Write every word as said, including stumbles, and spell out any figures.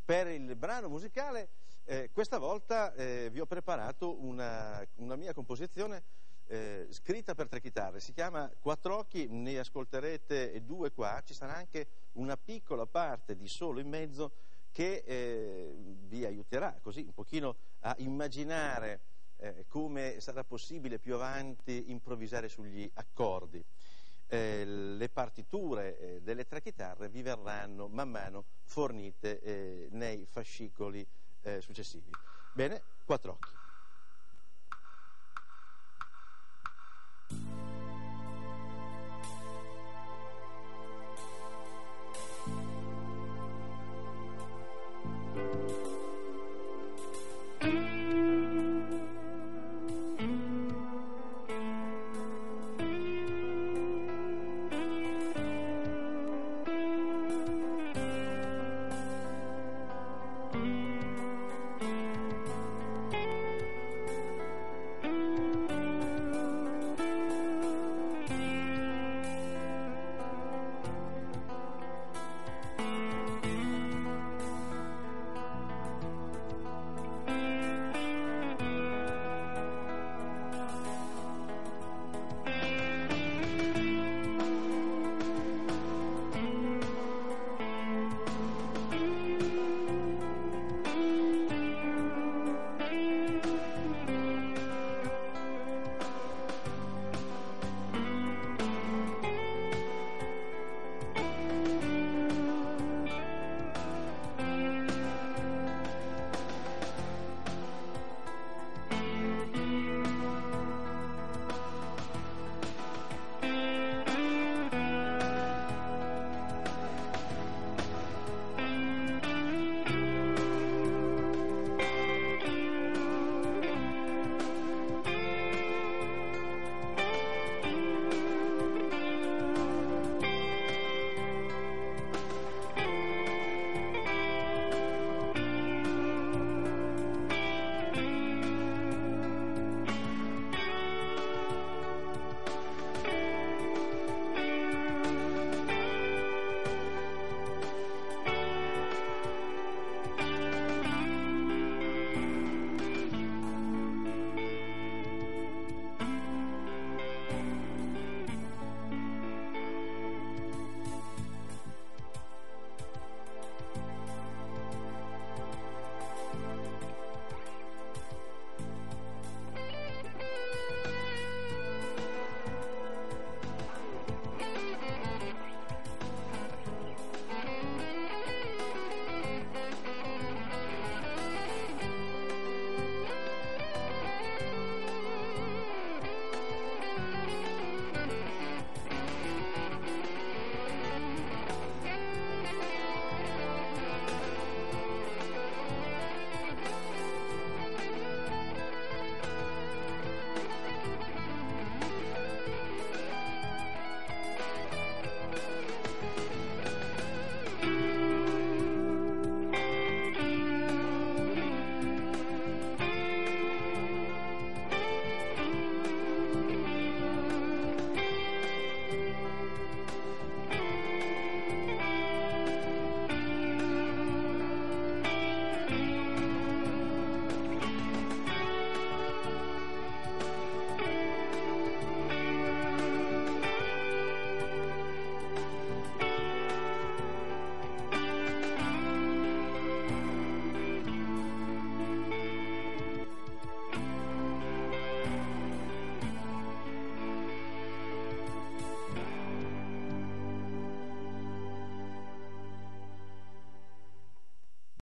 Per il brano musicale eh, questa volta eh, vi ho preparato una, una mia composizione eh, scritta per tre chitarre, si chiama Quattro Occhi, ne ascolterete due qua, ci sarà anche una piccola parte di solo in mezzo che eh, vi aiuterà così un pochino a immaginare eh, come sarà possibile più avanti improvvisare sugli accordi. Eh, le partiture eh, delle tre chitarre vi verranno man mano fornite eh, nei fascicoli eh, successivi. Bene, Quattro Occhi.